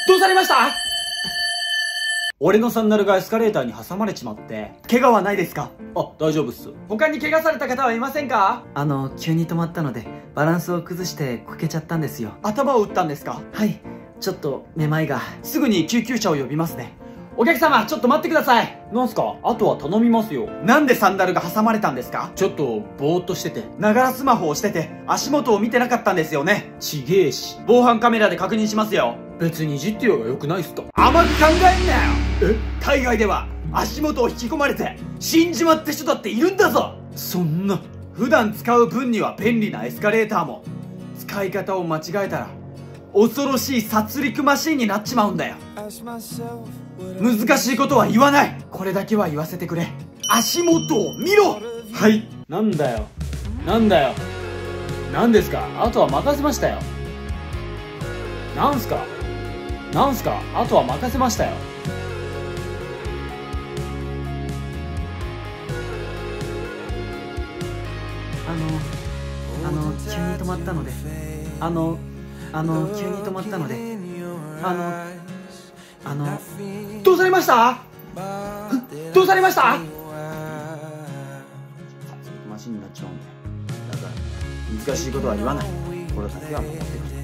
どうされました？俺のサンダルがエスカレーターに挟まれちまって。怪我はないですか？あ、大丈夫っす。他に怪我された方はいませんか？ 急に止まったので、バランスを崩してこけちゃったんですよ。 頭を打ったんですか？ はい。ちょっと、めまいが。 すぐに救急車を呼びますね。お客様、ちょっと待ってください。なんすか？あとは頼みますよ。なんでサンダルが挟まれたんですか？ちょっと、ぼーっとしてて。ながらスマホをしてて、足元を見てなかったんですよね。ちげえし。防犯カメラで確認しますよ。別にいじってようが良くないっすか？甘く考えんなよ。海外では、足元を引き込まれて、死んじまった人だっているんだぞ。そんな。普段使う分には便利なエスカレーターも、使い方を間違えたら、恐ろしい殺戮マシンになっちまうんだよ。難しいことは言わない。これだけは言わせてくれ。足元を見ろ。はい。なんだよ。なんだよ。なんですか？あとは任せましたよ。なんすか？なんすか？あとは任せましたよ。 急に止まったので、急に止まったので、 どうされました？どうされました？殺戮マシンになっちまうんだよ。だから難しいことは言わない。これだけは守ってくれ。